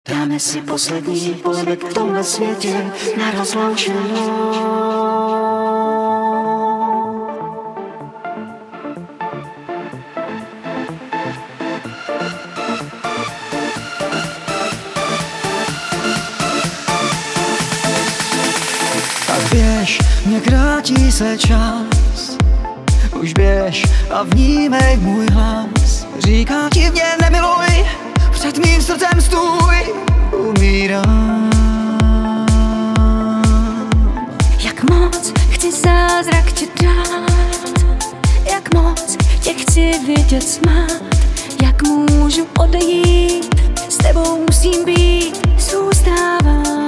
Dáme si poslední polibek v tomhle světě na rozloučenou. Tak běž, mě krátí se čas. Už běž a vnímej můj hlas. Říká ti mě nemiluj, před mým srdcem stůj. Umírám. Jak moc chci zázrak ti dát, jak moc tě chci vidět smát. Jak můžu odejít, s tebou musím být, zůstávám.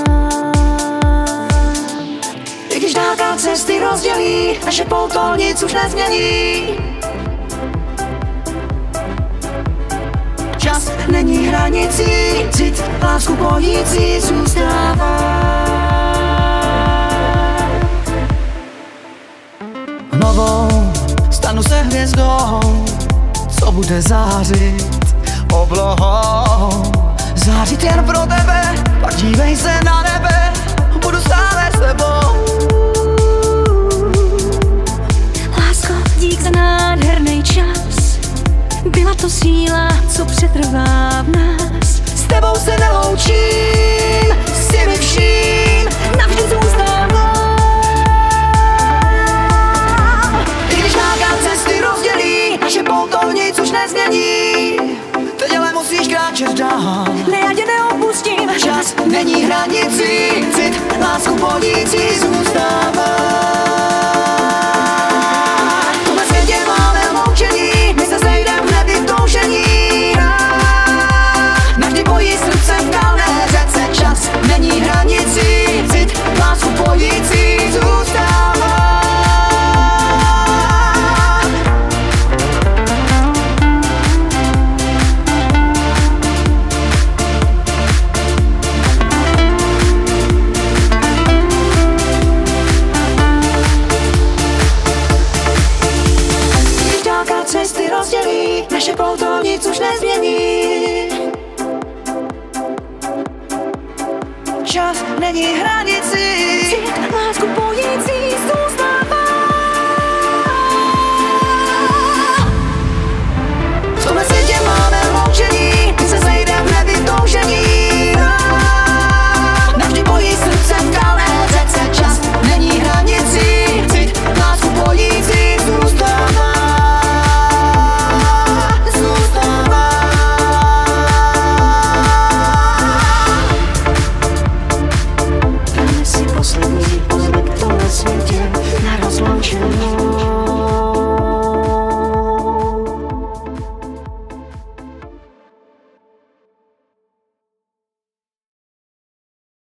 I když dálka cesty rozdělí, naše pouto nic už nezmění. Čas není hranicí, cit lásku pojící zůstává. Novou stanu se hvězdou, co bude zářit oblohou. Zářit jen pro tebe, pak dívej se na nebe, budu stále s tebou. Lásko, dík za nádherný čas, byla to síla, co přetrvá v nás. S tebou se neloučím, si mi vším, navždy zůstávám. I když dálka cesty rozdělí, naše pouto nic už nezmění. Teď ale musíš kráčet dál, Ne, já tě neopustím. čas není hranicí, cit lásku plodící zůstává. V tomhle světě máme loučení, my se sejdem hned i v toužení. Navždy pojí srdce v kalné řece, čas není hranicí, cit lásku plodící zůstává. Cesty rozdělí, naše pouto nic už nezmění. Čas není hranicí,